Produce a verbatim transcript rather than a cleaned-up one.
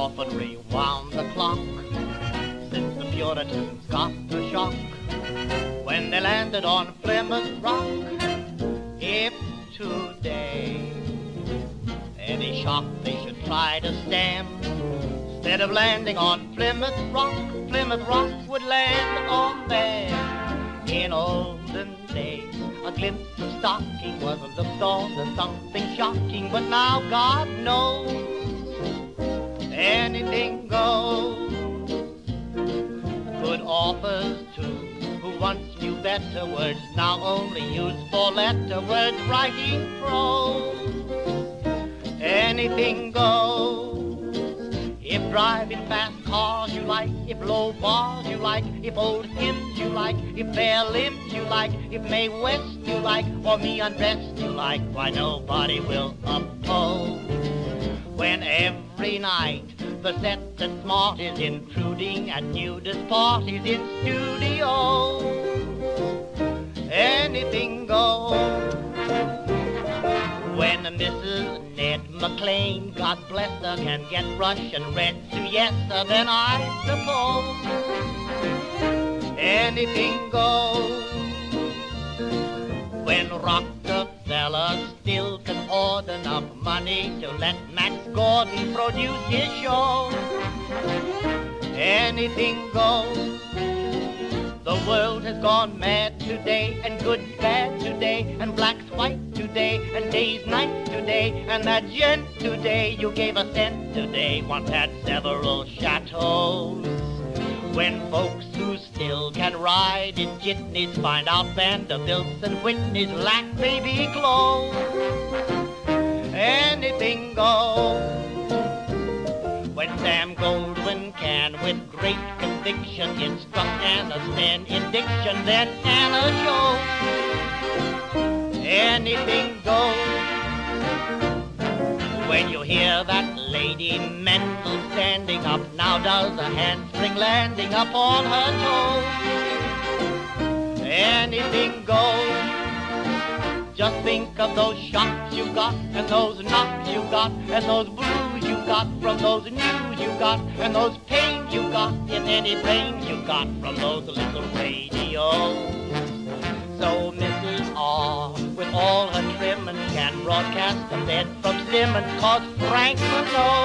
often rewound the clock since the Puritans got the shock when they landed on Plymouth Rock. If today any shock they should try to stem, instead of landing on Plymouth Rock, Plymouth Rock would land on them. In olden days, a glimpse of stocking was looked on as something shocking, but now God knows anything goes. Good authors too, who once knew better words, now only use four-letter words writing prose. Anything goes. If driving fast cars you like, if low bars you like, if old hymns you like, if bare limbs you like, if Mae West you like, or me undressed you like, why nobody will oppose. When every night the set that's smart is intruding at nudist parties in studios, anything goes. When Missus Ned McLean, God bless her, can get Russian red siesta, then I suppose anything goes. When Rockefeller still can hoard enough money to let Max Gordon produce his show, anything goes. The world has gone mad today, and good's bad today, and black's white today, and day's night today, and that gent today you gave a cent today once had several chateaus. When folks who still can ride in jitneys find out Vanderbilts and Whitneys lack baby clothes, anything goes. When Sam Goldwyn can, with great conviction, instruct Anna Sten in diction, then Anna shows anything goes. When you hear that Lady Mendel standing up, now does a handspring landing up on her toes, anything goes. Just think of those shocks you got, and those knocks you got, and those blues you got from those news you got, and those pains you got in any brains you got from those little radios. So Missus R, with all her trimmings, can broadcast a bed from Simmons, 'cause Franklin knows